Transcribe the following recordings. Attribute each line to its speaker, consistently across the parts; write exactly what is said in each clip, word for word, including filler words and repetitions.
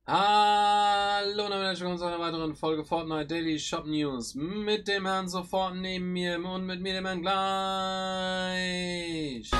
Speaker 1: Hallo und herzlich willkommen zu einer weiteren Folge Fortnite Daily Shop News mit dem Herrn sofort neben mir und mit mir dem Herrn gleich.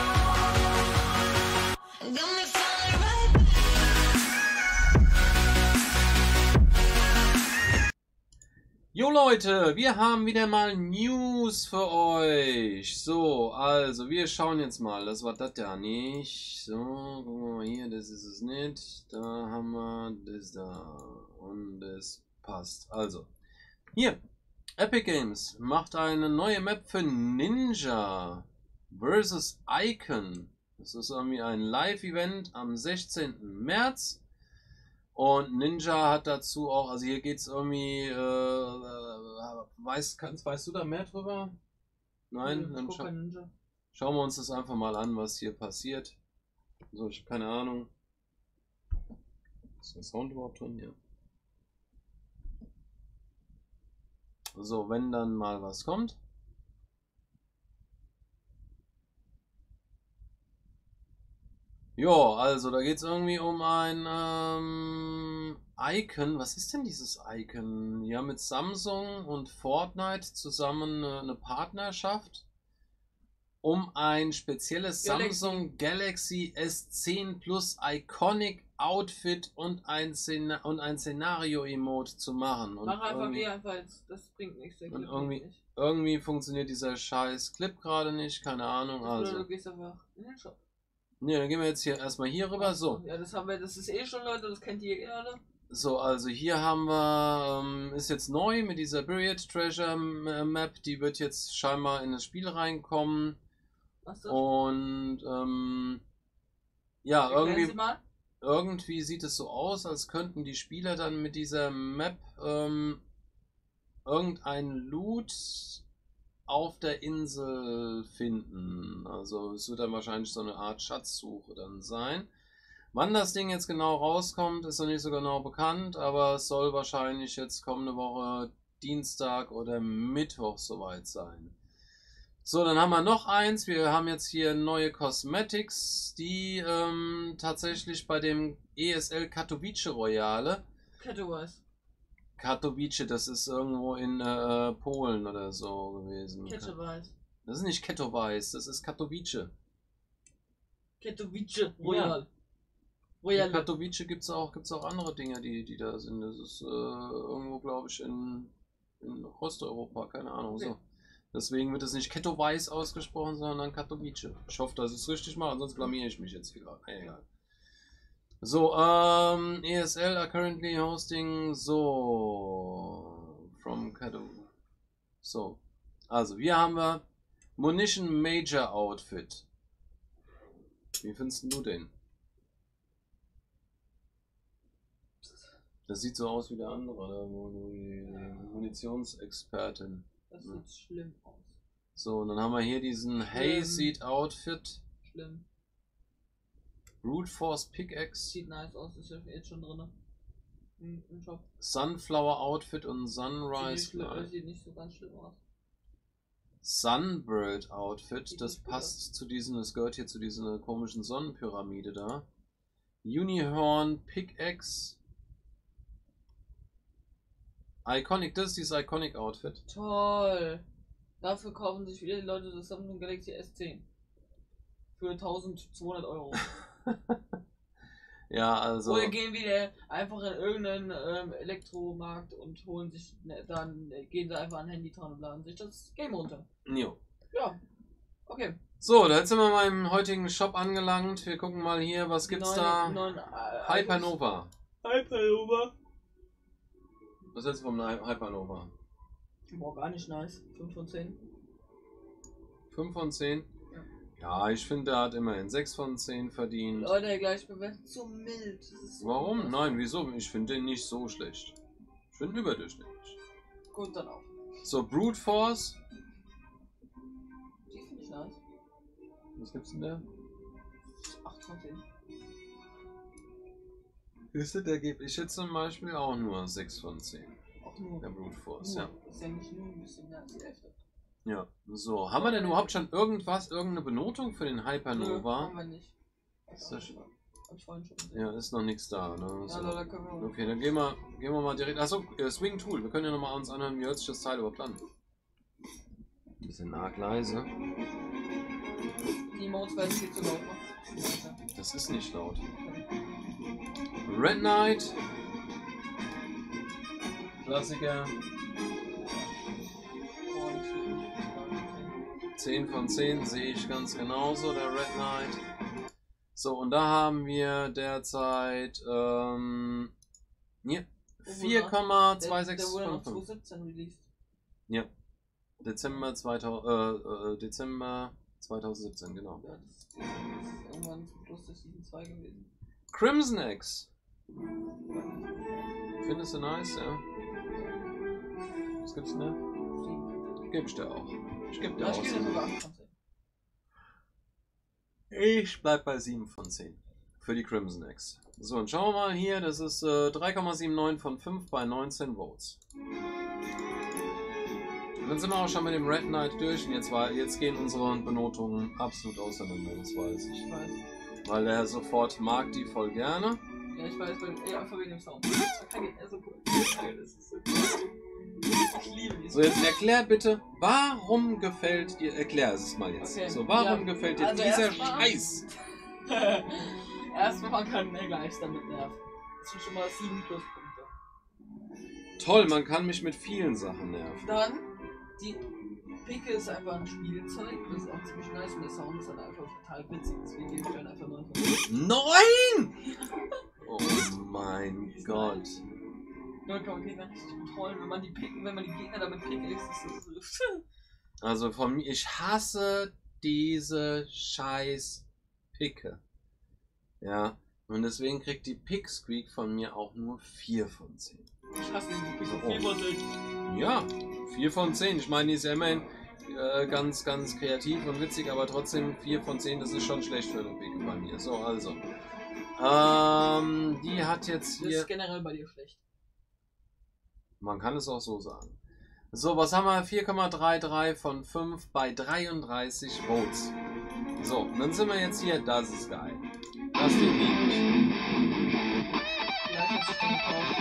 Speaker 1: Jo Leute, wir haben wieder mal News für euch. So, also wir schauen jetzt mal. Das war das ja nicht. So, gucken wir mal hier, das ist es nicht. Da haben wir das da. Und das passt. Also, hier. Epic Games macht eine neue Map für Ninja versus. Icon. Das ist irgendwie ein Live-Event am sechzehnten März. Und Ninja hat dazu auch, also hier geht es irgendwie, äh, weißt, kannst, weißt du da mehr drüber? Nein?
Speaker 2: Ja,
Speaker 1: Dann scha
Speaker 2: Ninja.
Speaker 1: Schauen wir uns das einfach mal an, was hier passiert. So, ich habe keine Ahnung. Ist der Sound überhaupt drin? Ja. So, wenn dann mal was kommt. Ja, also da geht es irgendwie um ein ähm, Icon. Was ist denn dieses Icon? Ja, mit Samsung und Fortnite zusammen eine, eine Partnerschaft, um ein spezielles
Speaker 2: Galaxy.
Speaker 1: Samsung Galaxy S zehn Plus Iconic Outfit und ein, Szena und ein Szenario-Emote zu machen. Und
Speaker 2: Mach einfach
Speaker 1: irgendwie,
Speaker 2: wie einfach jetzt, das bringt nichts. Der
Speaker 1: und
Speaker 2: Clip
Speaker 1: irgendwie,
Speaker 2: bringt nicht.
Speaker 1: irgendwie funktioniert dieser scheiß Clip gerade nicht, keine Ahnung.
Speaker 2: Das bedeutet,
Speaker 1: Also,
Speaker 2: du gehst einfach in den Shop.
Speaker 1: ne, dann gehen wir jetzt hier erstmal hier rüber. So.
Speaker 2: Ja, das haben wir, das ist eh schon, Leute, das kennt ihr eh alle.
Speaker 1: So, also hier haben wir, ähm, ist jetzt neu mit dieser Buried Treasure Map, die wird jetzt scheinbar in das Spiel reinkommen.
Speaker 2: Was das?
Speaker 1: Und ähm, ja,
Speaker 2: Erklären
Speaker 1: irgendwie,
Speaker 2: Sie mal.
Speaker 1: irgendwie sieht es so aus, als könnten die Spieler dann mit dieser Map ähm, irgendein Loot auf der Insel finden. Also es wird dann wahrscheinlich so eine Art Schatzsuche dann sein. Wann das Ding jetzt genau rauskommt, ist noch nicht so genau bekannt, aber es soll wahrscheinlich jetzt kommende Woche Dienstag oder Mittwoch soweit sein. So, dann haben wir noch eins. Wir haben jetzt hier neue Cosmetics, die ähm, tatsächlich bei dem E S L Katowice Royale.
Speaker 2: Katowice.
Speaker 1: Katowice, das ist irgendwo in äh, Polen oder so gewesen.
Speaker 2: Katowice.
Speaker 1: Das ist nicht Katowice, das ist Katowice.
Speaker 2: Katowice Royal.
Speaker 1: In
Speaker 2: Royal.
Speaker 1: Katowice gibt es auch, gibt's auch andere Dinge, die, die da sind. Das ist äh, irgendwo, glaube ich, in, in Osteuropa, keine Ahnung.
Speaker 2: Okay.
Speaker 1: So. Deswegen wird es nicht Katowice ausgesprochen, sondern Katowice. Ich hoffe, dass ich es richtig mache, sonst blamiere ich mich jetzt hier gerade. Egal. So, ähm, E S L are currently hosting, so, from Katowice. So, also, hier haben wir Munition Major Outfit. Wie findest du den? Das sieht so aus wie der andere, der Munitionsexpertin.
Speaker 2: Das sieht schlimm aus.
Speaker 1: So, und dann haben wir hier diesen Hayseed Outfit.
Speaker 2: Schlimm.
Speaker 1: Brute Force Pickaxe.
Speaker 2: Sieht nice aus, ist ja jetzt schon drin. Im, im Shop.
Speaker 1: Sunflower Outfit und Sunrise
Speaker 2: Sieht nicht,
Speaker 1: Fly.
Speaker 2: sieht nicht so ganz schlimm aus.
Speaker 1: Sunbird Outfit,
Speaker 2: Sieht
Speaker 1: das
Speaker 2: nicht gut
Speaker 1: passt zu diesen, das gehört hier zu dieser komischen Sonnenpyramide da. Unihorn Pickaxe. Iconic, das ist dieses Iconic Outfit.
Speaker 2: Toll. Dafür kaufen sich viele Leute das Samsung Galaxy S zehn. Für eintausendzweihundert Euro.
Speaker 1: Ja, also.
Speaker 2: Oder gehen wieder einfach in irgendeinen ähm, Elektromarkt und holen sich, ne, dann äh, gehen sie einfach an Handy dran und laden sich das Game runter.
Speaker 1: Jo.
Speaker 2: Ja. Okay.
Speaker 1: So, da sind wir mal im heutigen Shop angelangt. Wir gucken mal hier, was gibt's
Speaker 2: Neun,
Speaker 1: da?
Speaker 2: neun, äh,
Speaker 1: Hypernova.
Speaker 2: Hypernova.
Speaker 1: Was hältst du vom Hypernova?
Speaker 2: Boah, gar nicht nice. fünf von zehn.
Speaker 1: fünf von zehn?
Speaker 2: Ja.
Speaker 1: Ja, ich finde, er hat immerhin sechs von zehn verdient.
Speaker 2: Leute, gleich bewertet so mild. Das ist so
Speaker 1: Warum?
Speaker 2: krass.
Speaker 1: Nein, wieso? Ich finde den nicht so schlecht. Ich finde ihn überdurchschnittlich.
Speaker 2: Gut, dann auch.
Speaker 1: So, Brute Force.
Speaker 2: Die finde ich nice.
Speaker 1: Was gibt's denn da?
Speaker 2: acht von zehn.
Speaker 1: Ist der gebe ich jetzt zum Beispiel auch nur sechs von zehn.
Speaker 2: Auch nur.
Speaker 1: Der Brute Force,
Speaker 2: nur.
Speaker 1: ja.
Speaker 2: Ist ja nicht nur ein bisschen mehr als die Hälfte.
Speaker 1: Ja, so. Haben wir denn überhaupt schon irgendwas, irgendeine Benotung für den
Speaker 2: Nö,
Speaker 1: Hypernova?
Speaker 2: haben wir nicht.
Speaker 1: Ist das,
Speaker 2: Hab ich vorhin schon gesehen.
Speaker 1: Ja, ist noch nichts da, ne?
Speaker 2: Ja,
Speaker 1: So.
Speaker 2: da können wir.
Speaker 1: Okay, dann gehen wir, gehen wir mal direkt. Achso, äh, Swing Tool. Wir können ja nochmal uns anhören, wie hört sich das Teil überhaupt an. Bisschen arg leise.
Speaker 2: Die Modes werden viel zu laut machen.
Speaker 1: Das ist nicht laut. Red Knight. Klassiker. zehn von zehn sehe ich ganz genauso, der Red Knight. So, und da haben wir derzeit ähm, vier Komma zwei sechs fünf.
Speaker 2: Der wurde noch zwanzig siebzehn released.
Speaker 1: Ja. Dezember, zweitausend, äh, äh, Dezember zweitausendsiebzehn, genau.
Speaker 2: Ja, das ist, das ist irgendwann zum Schluss der Season zwei gewesen.
Speaker 1: Crimson X. Findest du nice, ja? Was gibt's denn da? Gib ich dir auch. Ich geb dir
Speaker 2: Ja,
Speaker 1: auch.
Speaker 2: ich gebe dir sogar acht von zehn.
Speaker 1: Ich bleib bei sieben von zehn. Für die Crimson X. So, und schauen wir mal hier. Das ist äh, drei Komma neunundsiebzig von fünf bei neunzehn Votes. Und dann sind wir auch schon mit dem Red Knight durch. Und jetzt, war, jetzt gehen unsere Benotungen absolut auseinander, das weiß ich.
Speaker 2: Ich weiß.
Speaker 1: Weil er sofort mag die voll gerne.
Speaker 2: Ja, ich weiß, weil, ja, einfach wegen dem Sound. Das kann ich, also, das ist so cool. Ich liebe die
Speaker 1: So, jetzt erklär bitte, warum gefällt dir, erklär es mal jetzt.
Speaker 2: Okay.
Speaker 1: So, warum
Speaker 2: Ja,
Speaker 1: gefällt dir
Speaker 2: also
Speaker 1: dieser
Speaker 2: erstmal-
Speaker 1: Scheiß?
Speaker 2: Erstmal, man kann mega leicht damit nerven. Das sind schon mal sieben Pluspunkte.
Speaker 1: Toll, man kann mich mit vielen Sachen nerven.
Speaker 2: Dann, die Picke ist einfach ein Spielzeug, das ist auch ziemlich nice und der Sound ist halt einfach total witzig, deswegen gebe ich dann einfach neun von zehn.
Speaker 1: Nein! Oh mein Gott.
Speaker 2: Ja, kann man Gegner richtig kontrollen, wenn man die picken, wenn man die Gegner damit pickt, ist das so.
Speaker 1: Also von mir, ich hasse diese scheiß Picke. Ja, und deswegen kriegt die Pick Squeak von mir auch nur vier von zehn.
Speaker 2: Ich hasse die Picke
Speaker 1: Oh.
Speaker 2: vier von zehn.
Speaker 1: Ja, vier von zehn. Ich meine, die ist ja immerhin äh, ganz, ganz kreativ und witzig, aber trotzdem vier von zehn, das ist schon schlecht für eine Picke bei mir. So, also. Ähm, die hat jetzt
Speaker 2: Das
Speaker 1: hier.
Speaker 2: ist generell bei dir schlecht.
Speaker 1: Man kann es auch so sagen. So, was haben wir? vier Komma dreiunddreißig von fünf bei dreiunddreißig Votes. So, und dann sind wir jetzt hier. Das ist geil. Das Ding liebe ich.
Speaker 2: Vielleicht hat sich dann gekauft.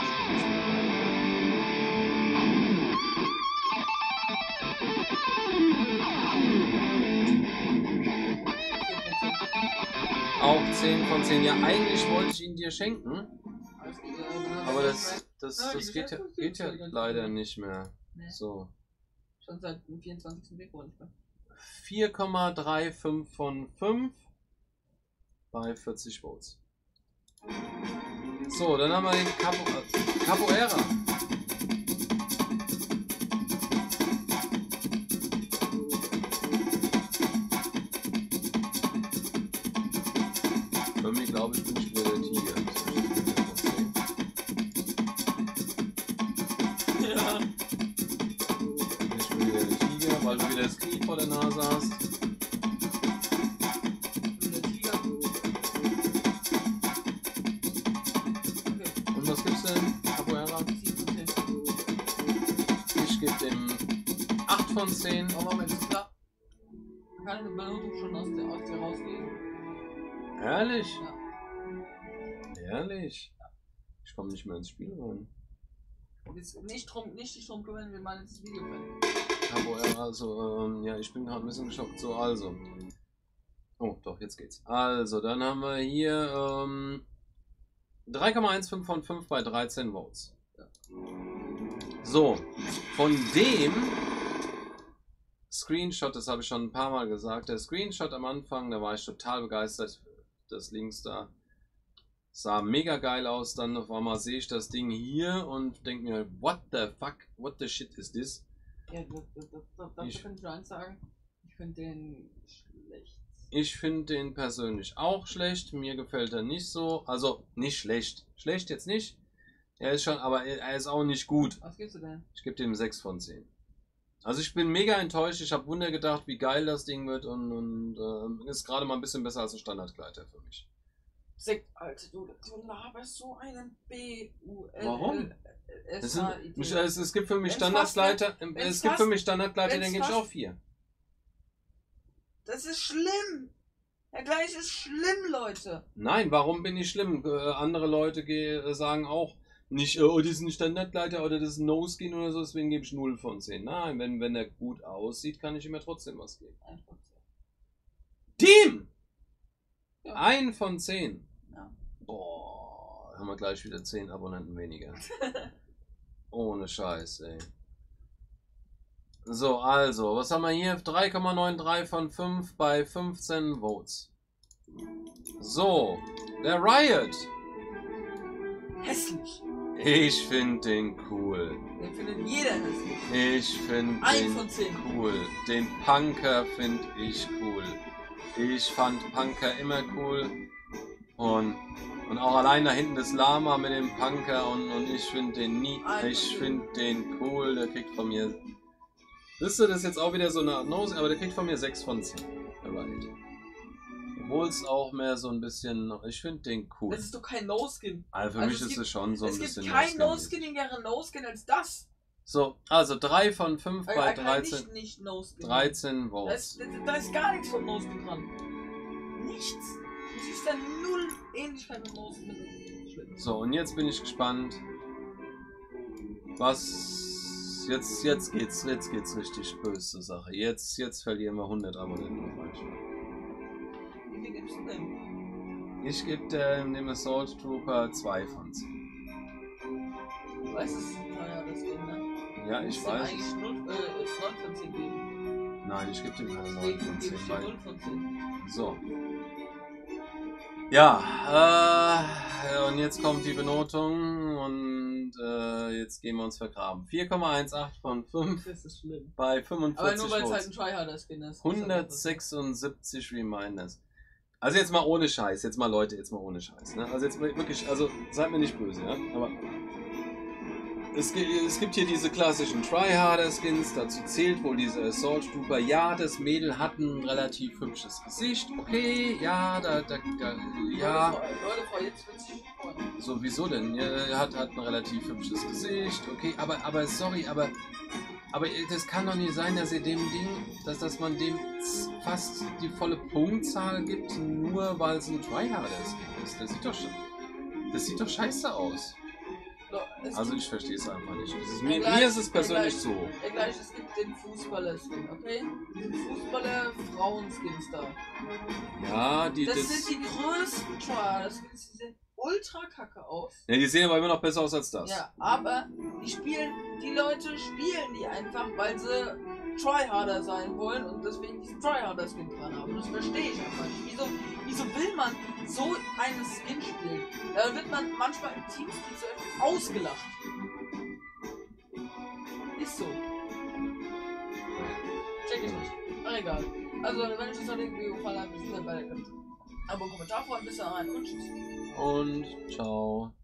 Speaker 1: Auch zehn von zehn. Ja, eigentlich wollte ich ihn dir schenken.
Speaker 2: Alles gut, ja, dann haben
Speaker 1: Aber
Speaker 2: wir
Speaker 1: das, das,
Speaker 2: Ja, die
Speaker 1: das geht, ja,
Speaker 2: Geschäfte
Speaker 1: geht ja
Speaker 2: sind ganz
Speaker 1: leider
Speaker 2: gut.
Speaker 1: nicht mehr.
Speaker 2: Nee.
Speaker 1: So.
Speaker 2: schon seit dem vierundzwanzigsten Februar nicht mehr.
Speaker 1: vier Komma fünfunddreißig von fünf bei vierzig Votes. So, dann haben wir den Capo, äh, Capoeira. Für mich glaube ich bin ich wieder der Tiger.
Speaker 2: Ja.
Speaker 1: Ich bin wieder der Tiger, weil du wieder das Knie vor der Nase hast.
Speaker 2: Und der Tiger. Okay,
Speaker 1: Und was gibt's denn? Capoeira?
Speaker 2: sieben von zehn.
Speaker 1: Ich gebe dem acht von zehn.
Speaker 2: Aber Moment, ist klar. Man kann eine Benotung schon aus der, aus der rauslesen.
Speaker 1: Ehrlich?
Speaker 2: Ja.
Speaker 1: Ehrlich? Ich komme nicht mehr ins Spiel rein.
Speaker 2: Und jetzt nicht drum, nicht dich drum kümmern, wir mal ins Video können.
Speaker 1: Capoeira, also, ähm, ja, ich bin gerade ein bisschen geschockt. So, also. Oh, doch, jetzt geht's. Also, dann haben wir hier ähm, drei Komma fünfzehn von fünf bei dreizehn Votes.
Speaker 2: Ja.
Speaker 1: So, von dem Screenshot, das habe ich schon ein paar Mal gesagt, der Screenshot am Anfang, da war ich total begeistert. Das links da sah mega geil aus. Dann auf einmal sehe ich das Ding hier und denke mir, what the fuck, what the shit is this?
Speaker 2: Ja, das, das, das, das, das
Speaker 1: Ich-
Speaker 2: kann ich nur eins sagen. Ich finde den schlecht.
Speaker 1: Ich finde den persönlich auch schlecht. Mir gefällt er nicht so. Also nicht schlecht. Schlecht jetzt nicht. Er ist schon, aber er ist auch nicht gut.
Speaker 2: Was gibst du denn?
Speaker 1: Ich gebe dem sechs von zehn. Also ich bin mega enttäuscht. Ich habe Wunder gedacht, wie geil das Ding wird und, und äh, ist gerade mal ein bisschen besser als ein Standardgleiter für mich.
Speaker 2: Sekt, Alter, du, du laberst so einen B U L
Speaker 1: Warum? Es,
Speaker 2: S
Speaker 1: sind,
Speaker 2: H I T.
Speaker 1: es, es gibt für mich
Speaker 2: Wenn's
Speaker 1: Standardgleiter.
Speaker 2: fast-
Speaker 1: Es
Speaker 2: wenn's
Speaker 1: gibt für
Speaker 2: fast-
Speaker 1: mich Standardgleiter,
Speaker 2: wenn's
Speaker 1: den gebe ich
Speaker 2: fast-
Speaker 1: auch vier.
Speaker 2: Das ist schlimm. Der gleich ist schlimm, Leute.
Speaker 1: Nein, warum bin ich schlimm? Äh, andere Leute ge sagen auch nicht, oh, das ist ein Standardleiter oder das ist ein No-Skin oder so, deswegen gebe ich null von zehn. Nein, wenn, wenn er gut aussieht, kann ich ihm ja trotzdem was geben. Team!
Speaker 2: Ja.
Speaker 1: Ein von zehn.
Speaker 2: Ja.
Speaker 1: Boah, haben wir gleich wieder zehn Abonnenten weniger. Ohne Scheiß, ey. So, also, was haben wir hier? drei Komma neununddreißig von fünf bei fünfzehn Votes. So, der Riot.
Speaker 2: Hässlich.
Speaker 1: Ich finde den cool.
Speaker 2: Den findet jeder hässlich.
Speaker 1: Ich finde
Speaker 2: Ein
Speaker 1: den
Speaker 2: von zehn.
Speaker 1: cool. Den Punker finde ich cool. Ich fand Punker immer cool. Und, und auch allein da hinten das Lama mit dem Punker und, und ich finde den nie.
Speaker 2: Ein
Speaker 1: Ich
Speaker 2: von zehn.
Speaker 1: finde den cool. Der kriegt von mir. Wisst ihr, das ist jetzt auch wieder so eine Art Nose, aber der kriegt von mir sechs von zehn. Der Riot. Obwohl es auch mehr so ein bisschen. Ich finde den cool.
Speaker 2: Das ist doch kein No-Skin.
Speaker 1: Also für
Speaker 2: Also
Speaker 1: mich
Speaker 2: es
Speaker 1: ist
Speaker 2: gibt-
Speaker 1: es schon so ein
Speaker 2: Es
Speaker 1: bisschen.
Speaker 2: gibt kein
Speaker 1: No-Skin.
Speaker 2: No-Skinigeren No-Skin als das.
Speaker 1: So, also drei von fünf
Speaker 2: Äh,
Speaker 1: bei
Speaker 2: äh,
Speaker 1: dreizehn,
Speaker 2: Nicht, nicht No-Skin.
Speaker 1: dreizehn
Speaker 2: Da
Speaker 1: Votes.
Speaker 2: ist, da, da ist gar nichts vom No-Skin dran. Nichts. Du siehst da null Ähnlichkeit mit No-Skin. Schlimm.
Speaker 1: So, und jetzt bin ich gespannt, was. Jetzt, jetzt geht's, jetzt geht's richtig böse Sache. Jetzt, jetzt verlieren wir hundert Abonnenten auf einmal.
Speaker 2: Wie viel gibst du denn?
Speaker 1: Ich gebe dem, dem Assault Trooper zwei von zehn.
Speaker 2: Du weißt es, naja, das Ding, ne?
Speaker 1: Ja,
Speaker 2: Du
Speaker 1: ich
Speaker 2: musst ihm
Speaker 1: weiß.
Speaker 2: eigentlich null, äh, neun von zehn geben.
Speaker 1: Nein, ich gebe dem keine neun
Speaker 2: Deswegen
Speaker 1: von
Speaker 2: gebe
Speaker 1: zehn.
Speaker 2: ich dir
Speaker 1: Weil,
Speaker 2: null von zehn.
Speaker 1: so. Ja, äh, und jetzt kommt die Benotung und äh, jetzt gehen wir uns vergraben. vier Komma achtzehn von fünf
Speaker 2: Das ist schlimm.
Speaker 1: bei
Speaker 2: Aber
Speaker 1: fünfundvierzig
Speaker 2: nur weil es halt
Speaker 1: Votes.
Speaker 2: ein Tryharder-Skin ist.
Speaker 1: hundertsechsundsiebzig Reminders. Also jetzt mal ohne Scheiß, jetzt mal Leute, jetzt mal ohne Scheiß. Ne? Also jetzt wirklich, also seid mir nicht böse, ja? Aber es, gi- es gibt hier diese klassischen Tryharder-Skins, dazu zählt wohl diese Assault Trooper. Ja, das Mädel hat ein relativ hübsches Gesicht, okay, ja, da, da, da ja.
Speaker 2: Leute, Frau, jetzt wird sich freuen.
Speaker 1: So, wieso denn? Ja, hat, hat ein relativ hübsches Gesicht, okay, aber, aber sorry, aber, aber das kann doch nicht sein, dass ihr dem Ding, dass, dass man dem fast die volle Punktzahl gibt, nur weil es ein Tryharder-Skin ist. Das sieht doch, sch- das sieht doch scheiße aus.
Speaker 2: So, es
Speaker 1: Also
Speaker 2: gibt-
Speaker 1: ich verstehe es einfach nicht. Es ist,
Speaker 2: Ja,
Speaker 1: mir,
Speaker 2: gleich-
Speaker 1: mir ist es
Speaker 2: ja,
Speaker 1: persönlich
Speaker 2: gleich-
Speaker 1: zu hoch.
Speaker 2: Ja, gleich, es gibt den Fußballer-Skin, okay? Die Fußballer-Frauen-Skins da.
Speaker 1: Ja, die,
Speaker 2: Das,
Speaker 1: das,
Speaker 2: sind die größten Tryharder-Skins, die sehen ultra kacke aus.
Speaker 1: ja, die sehen aber immer noch besser aus als das.
Speaker 2: Ja, aber die spielen, die Leute spielen die einfach, weil sie Tryharder sein wollen und deswegen diesen Tryharder-Skin dran haben. Das verstehe ich einfach nicht. Wieso, wieso will man so einen Skin spielen? Da wird man manchmal im Teamspeak so etwas ausgelacht. Ist so. Check ich nicht. Aber egal. Also, wenn euch das heutige Video gefallen hat, wisst ihr, bei der Abo, Kommentar freuen, bis dahin und tschüss.
Speaker 1: Und ciao.